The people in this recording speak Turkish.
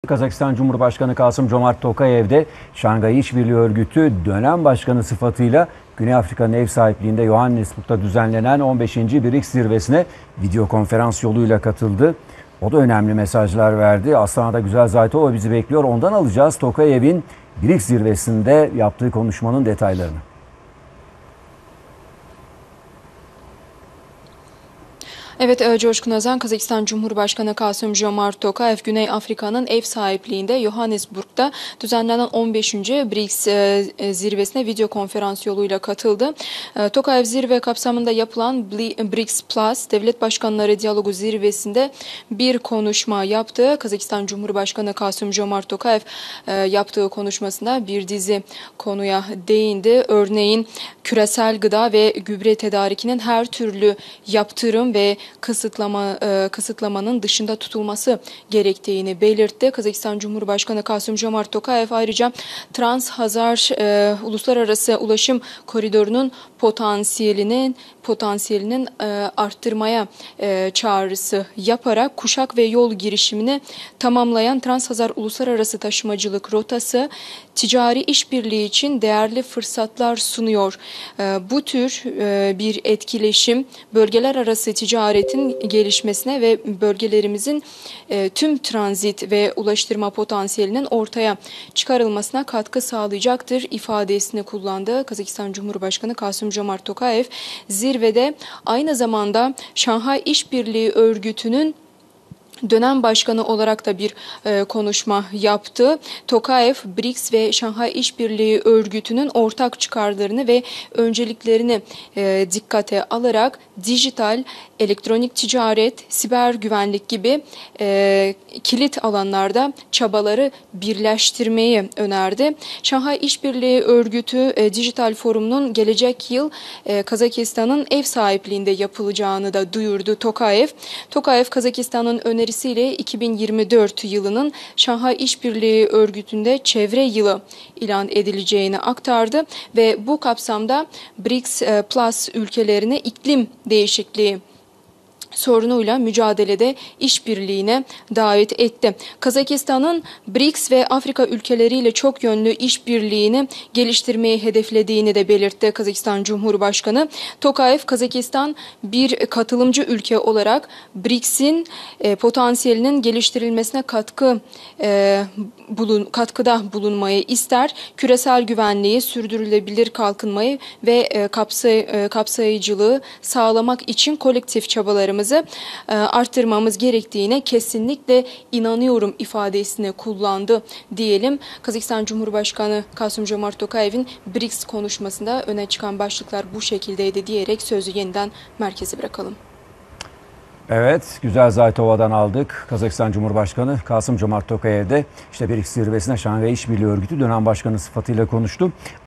Kazakistan Cumhurbaşkanı Kasım-Jomart Tokayev'de Şanghay İşbirliği Örgütü dönem başkanı sıfatıyla Güney Afrika'nın ev sahipliğinde Johannesburg'da düzenlenen 15. BRICS zirvesine video konferans yoluyla katıldı. O da önemli mesajlar verdi. Aslana'da Güzel Zaytova bizi bekliyor. Ondan alacağız Tokayev'in BRICS zirvesinde yaptığı konuşmanın detaylarını. Evet, Coşkun Özen, Kazakistan Cumhurbaşkanı Kasım-Jomart Tokayev, Güney Afrika'nın ev sahipliğinde Johannesburg'da düzenlenen 15. BRICS zirvesine video konferans yoluyla katıldı. Tokayev zirve kapsamında yapılan BRICS Plus Devlet Başkanları Diyalogu zirvesinde bir konuşma yaptı. Kazakistan Cumhurbaşkanı Kasım-Jomart Tokayev yaptığı konuşmasında bir dizi konuya değindi. Örneğin küresel gıda ve gübre tedarikinin her türlü yaptırım ve kısıtlamanın dışında tutulması gerektiğini belirtti. Kazakistan Cumhurbaşkanı Kasım-Jomart Tokayev ayrıca Trans-Hazar uluslararası ulaşım koridorunun potansiyelinin arttırmaya çağrısı yaparak kuşak ve yol girişimini tamamlayan Trans-Hazar uluslararası taşımacılık rotası ticari işbirliği için değerli fırsatlar sunuyor. Bu tür bir etkileşim bölgeler arası ticaretin gelişmesine ve bölgelerimizin tüm transit ve ulaştırma potansiyelinin ortaya çıkarılmasına katkı sağlayacaktır ifadesini kullandı. Kazakistan Cumhurbaşkanı Kasım-Jomart Tokayev zirvede aynı zamanda Şanghay İşbirliği Örgütü'nün dönem başkanı olarak da bir konuşma yaptı. Tokayev, BRICS ve Şanghay İşbirliği Örgütü'nün ortak çıkarlarını ve önceliklerini dikkate alarak dijital, elektronik ticaret, siber güvenlik gibi kilit alanlarda çabaları birleştirmeyi önerdi. Şanghay İşbirliği Örgütü Dijital Forum'un gelecek yıl Kazakistan'ın ev sahipliğinde yapılacağını da duyurdu Tokayev. Tokayev, Kazakistan'ın önerisiyle 2024 yılının Şanghay İşbirliği Örgütü'nde çevre yılı ilan edileceğini aktardı ve bu kapsamda BRICS Plus ülkelerine iklim değişikliği sorunuyla mücadelede işbirliğine davet etti. Kazakistan'ın BRICS ve Afrika ülkeleriyle çok yönlü işbirliğini geliştirmeyi hedeflediğini de belirtti Kazakistan Cumhurbaşkanı. Tokayev, Kazakistan bir katılımcı ülke olarak BRICS'in potansiyelinin geliştirilmesine katkıda bulunmayı ister. Küresel güvenliği, sürdürülebilir kalkınmayı ve kapsayıcılığı sağlamak için kolektif çabalarımızı arttırmamız gerektiğine kesinlikle inanıyorum ifadesini kullandı diyelim. Kazakistan Cumhurbaşkanı Kasım-Jomart Tokayev'in BRICS konuşmasında öne çıkan başlıklar bu şekildeydi diyerek sözü yeniden merkeze bırakalım. Evet, Güzel Zaytova'dan aldık. Kazakistan Cumhurbaşkanı Kasım-Jomart Tokayev de işte BRICS zirvesine Şanghay İşbirliği Örgütü dönem başkanı sıfatıyla konuştu.